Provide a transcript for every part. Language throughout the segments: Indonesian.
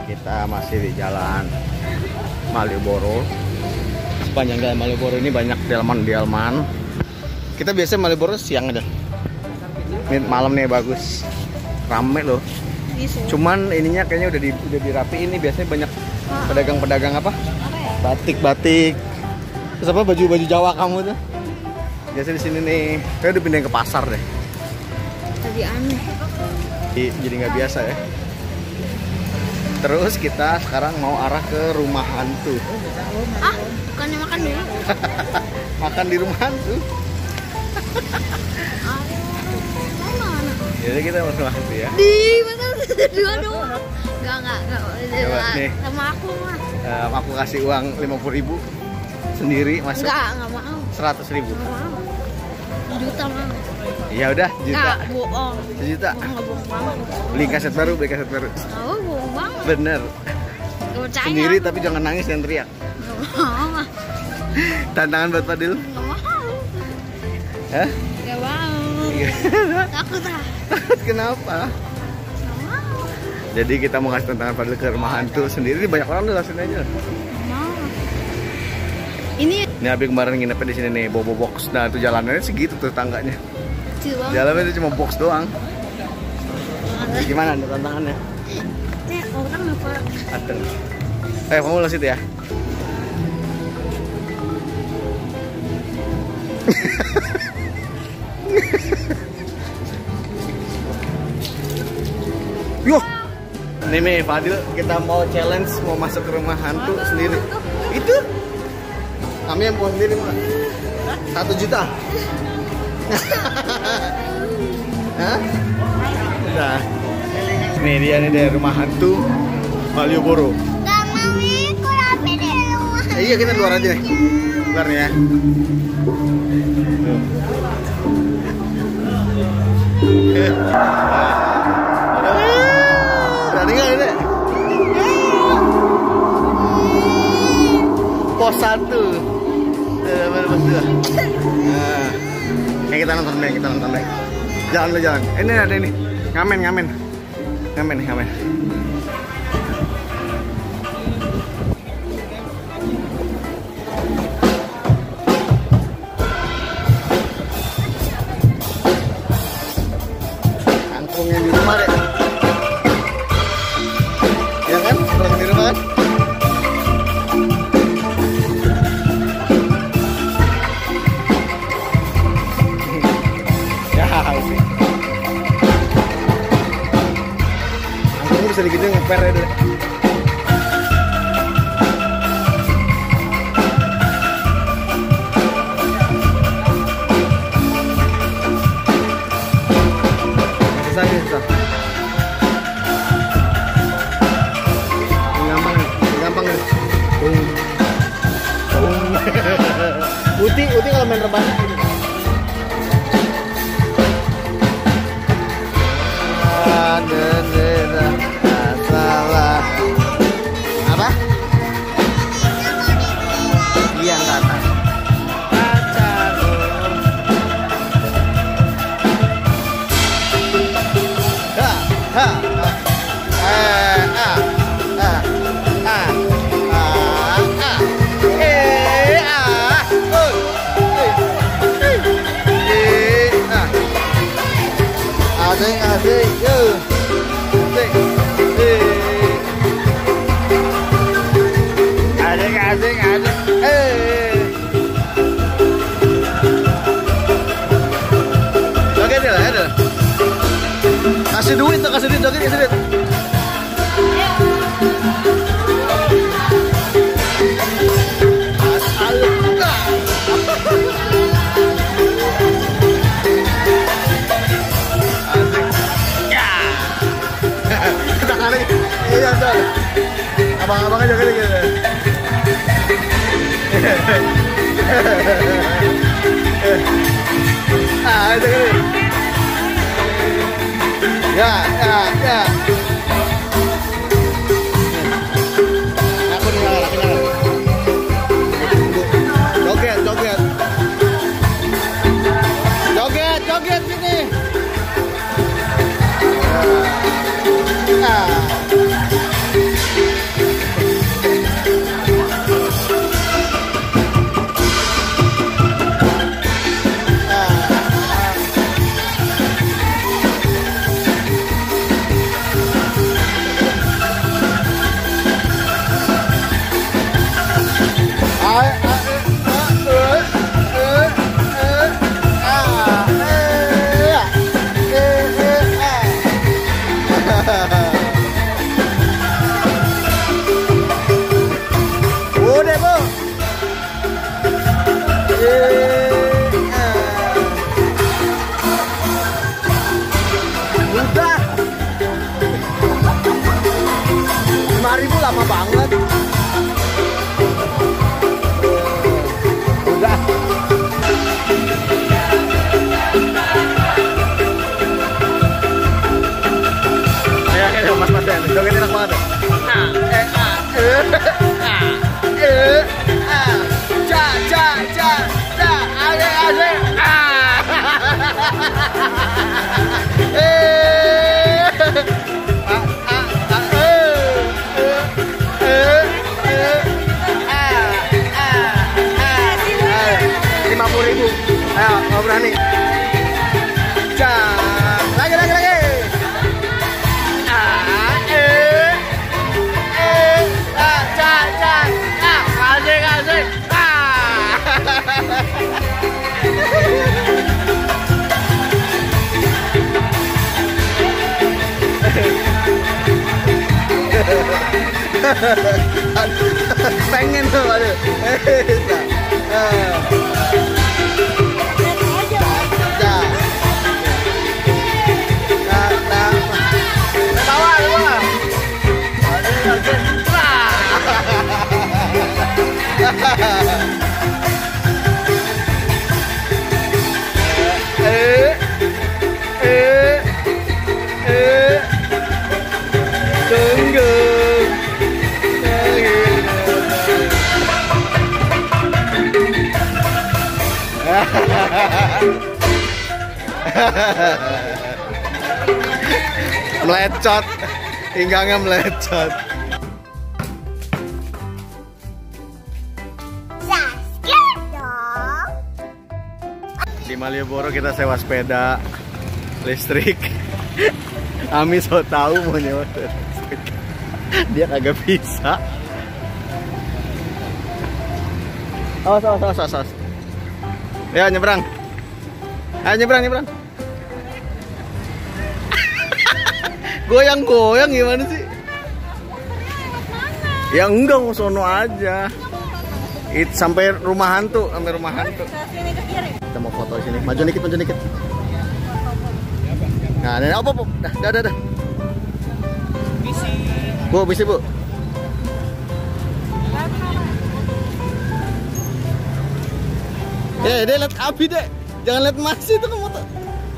Kita masih di jalan Malioboro. Sepanjang jalan Malioboro ini banyak delman-delman. Kita biasanya Malioboro siang aja. Ini malam nih bagus, rame loh. Cuman ininya kayaknya udah dirapiin nih. Biasanya banyak pedagang-pedagang apa? Batik-batik. Terus apa baju-baju Jawa kamu tuh? Biasanya di sini nih. Kayak udah pindahin ke pasar deh. Tadi aneh. Jadi nggak biasa ya. Terus kita sekarang mau arah ke rumah hantu. Ah, bukannya makan dulu? Makan di rumah hantu. Mana? Jadi kita mau rumah hantu ya. Di mana? Dua doang. Enggak. Coba, nih. Sama aku mah. Aku kasih uang 50.000 sendiri masuk. Enggak mau. 100.000. Enggak mau. 1 juta mau. Ya udah, juta. Enggak, bohong. 1 juta. Enggak bohong banget. Beli kaset baru. Oh, bohong banget. Bener. Gak percaya. Sendiri tapi jangan nangis dan teriak. Gak mau. Tantangan buat Fadil. Gak mau. Hah? Gak mau. Takut ah. Takut kenapa? Gak mau. Jadi kita mau ngasih tantangan Fadil ke rumah hantu sendiri. Banyak orang tuh langsung aja. Gak mau. Ini Abi kemarin nginepnya di sini nih, bobo box. Nah, itu jalanannya segitu tuh tangganya. kecil banget. Jalannya itu cuma box doang. Gimana tantangannya? Nih, orang apa? Adeng. Kamu lo situ ya. Yoh. Nih Fadil, kita mau challenge mau masuk ke rumah hantu sendiri. Itu kami yang mau sendiri mah 1 juta. Hah? Nah, ini dia nih dari rumah hantu Malioboro. Iya, kita luar aja nih. Luar nih ya. Berani nggak ini? Pos 1. Pos 2. Nah, kita nonton baik. Jalan. Ini ada ini. Ngamen. Kangkungnya di rumah deh. Ya kan? Kangkung di rumah kan? Ya, sih. Kangkungnya bisa digituin ngeper ya deh. Susah. Gampang nih. Uti kalau main rebahan gitu. Ada salah. Apa? Iya kata. Asik, yuk. Asik. Joget ya. Kasih duit, joget. Iya, abang-abangnya joget gitu. Itu kan. Ya. Aku nih, joget sini. Joget enak banget. Ja ja ja ja, asik asik. Rp50.000. Ayo, mau berani? Ja, lagi. Asik. Pengen tuh, aduh. Tunggu. Melecot, pinggangnya melecot. Di Malioboro kita sewa sepeda listrik. Ami so tahu mau nyewa sepeda listrik. Dia kagak bisa. Awas. Ya nyebrang. Ayo nyebrang. Goyang gimana sih? Ya enggak, mau sono aja. Sampai rumah hantu. Kita mau foto di sini. Maju dikit. Nah, ini apa, Bu? Dah. Bisi, Bu. Dia lihat api, Dek. Jangan lihat masih itu kamu tuh.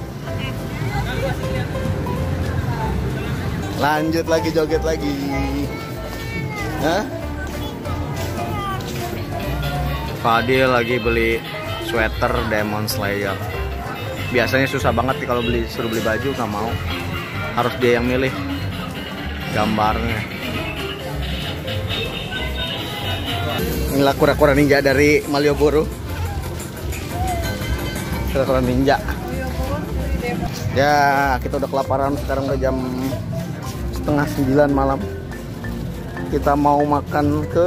Lanjut lagi, joget lagi. Hah? Fadil lagi beli sweater Demon Slayer. Biasanya susah banget nih kalau suruh beli baju, nggak mau. Harus dia yang milih gambarnya. Inilah kura-kura ninja dari Malioboro. Kura-kura ninja. Ya, kita udah kelaparan, sekarang udah jam 8:30 malam. Kita mau makan ke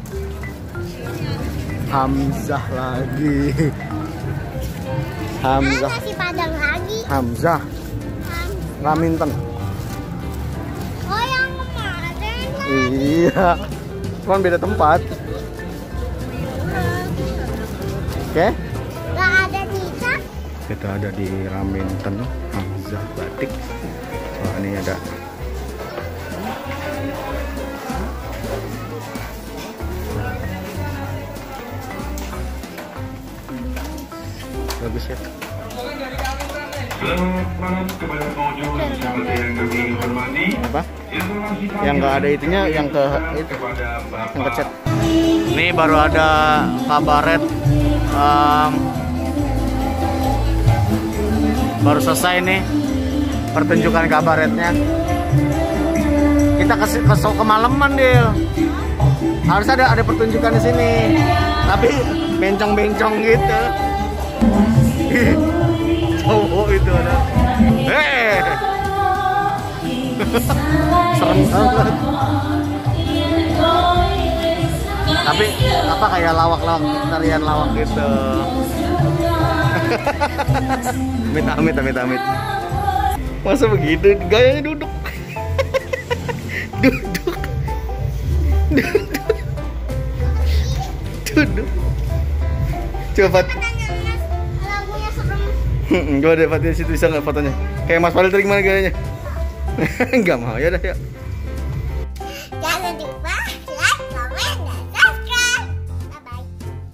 Hamzah lagi. Nasi Padang lagi. Hamzah. Raminten. Oh, yang kemarin. Iya. Cuman beda tempat. Oke? Gak ada Nisa. Kita ada di Raminten, Hamzah Batik. Wah, ini ada bagus ya. Kepada pengunjung sahabat yang kami hormati. Apa? Yang nggak ada itunya, yang ke itu, yang kecet. Ini baru ada kabaret, baru selesai nih pertunjukan kabaretnya. Kita kesel kemalaman, Dil. Harus ada pertunjukan di sini, tapi bencong-bencong gitu. Cowok itu ada. Serem banget. Tapi apa kayak lawak-lawak, tarian lawak gitu. Amit. Masa begitu? Gayanya duduk. Duduk. Coba. Lagunya serem. Gue dapat di situ, bisa nggak fotonya? Kayak Mas Fadil tadi gimana gayanya? Enggak mau, ya udah yuk. Jangan lupa like, comment, dan subscribe. Bye-bye.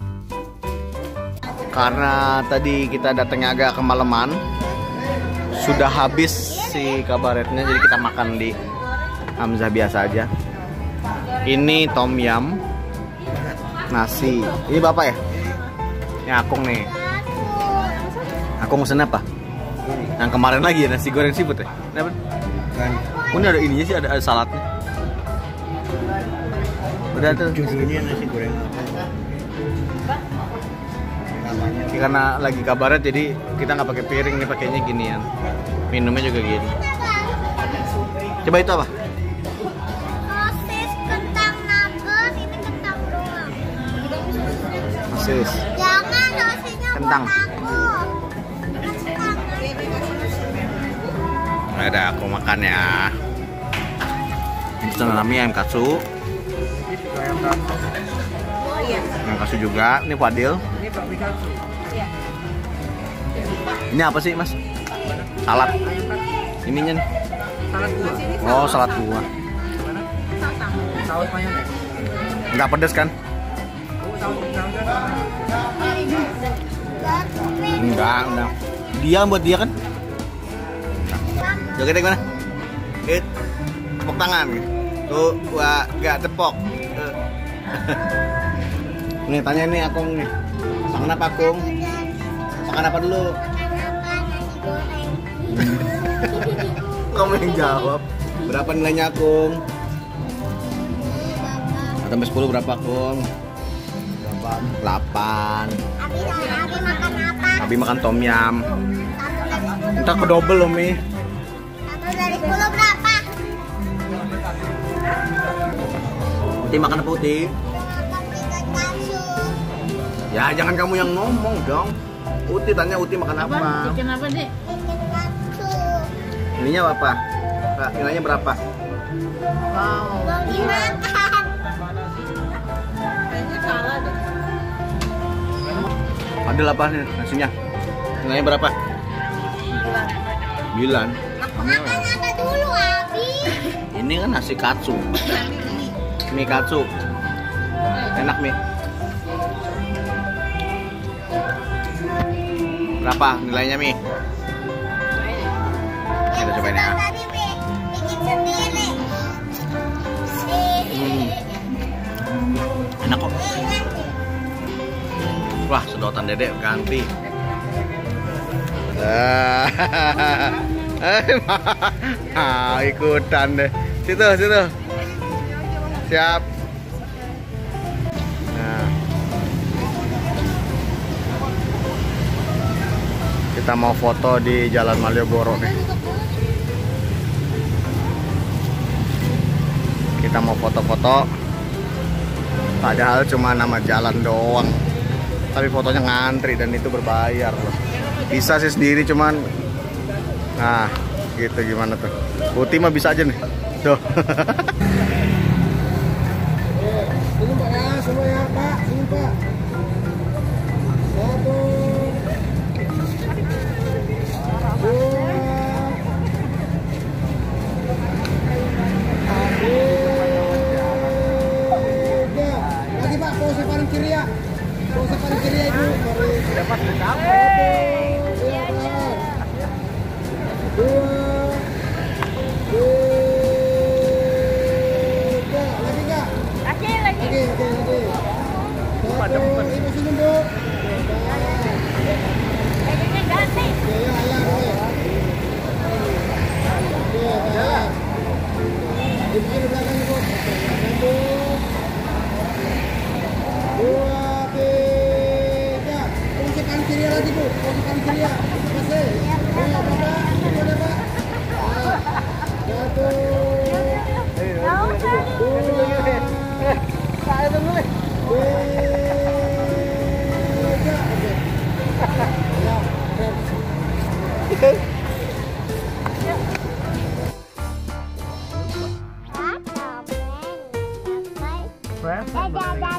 Karena tadi kita datangnya agak kemalaman, sudah habis si kabaretnya, jadi kita makan di Hamzah biasa aja. Ini tom yum, nasi. Ini bapak ya? Ini Akung nih. Akung pesen apa? Yang kemarin lagi ya, nasi goreng siput ya? Kenapa? Oh, ini ada ininya sih, ada saladnya. Udah tuh. Judulnya nasi goreng apa? Namanya Karena lagi kabaret jadi kita nggak pakai piring nih, pakainya ginian. Minumnya juga gini. Coba itu apa? Sosis kentang nugget, ini kentang doang. Sosis. Jangan sosisnya Kentang. buat aku. Kentang. Ada aku makan ya. Ini namanya ayam katsu. Ayam katsu juga. Ini Fadil. Ini apa sih mas? Salad. Ininya nih. salad buah. Oh salad buah. Saus mayones. Nggak pedes kan? Enggak. Dia buat dia kan? Jogetnya gimana? Tepuk tangan. Tuh, wah, nggak tepok. Nih tanya nih Akung nih. Makan apa Akung? Makan apa dulu? Nasi goreng. Kamu yang jawab. Berapa nilainya Akung? Sampai 10 berapa Akung? 8. Abi makan apa? Abi makan tom yum. 1 dari 10. Entar ke double loh Mi. 1 dari 10 berapa? Uti makan apa Uti? Makan ikan katsu. Ya jangan kamu yang ngomong dong. Uti tanya Uti makan apa? Bikin apa, Dek? Ikan katsu. Ininya apa? Kak, nilainya berapa? Wow. Mau dimakan. Kayaknya salah deh. Adil apa nih nasinya? Nilainya berapa? 9. Makan apa dulu, Abi? Ini kan nasi katsu. Mie katsu. Enak Mi. Berapa nilainya Mi? Kita cobain ya. Tadi bikin sendiri. Enak kok. Wah, sedotan Dedek ganti. Ikutan deh. Situ. Siap. Nah. Kita mau foto di Jalan Malioboro nih. Kita mau foto-foto. Padahal cuma nama jalan doang. Tapi fotonya ngantri dan itu berbayar loh. Bisa sih sendiri cuman. Nah, gitu gimana tuh? Putih mah bisa aja nih. Tuh. Ini Pak ya, semua ya Pak. Ini Pak. Satu. Dua. Tiga. Lagi Pak, pose paling kiri ya. Pose paling kiri ya Ibu. Dapat Satu. Iya Pak. Dua. Tiga. Lagi Kak. Lagi. Oke. Satu. Ini masih nunduk. Kayaknya ganti. Oke, ya, oke. Oke, ya. Ibu di belakang Ibu. Satu. Dua, tiga. Pose kanan kiri lagi Bu. Pose kanan kiri ya. Masih. Oh, Bapak. Ibu deh Pak. Satu. Dadah.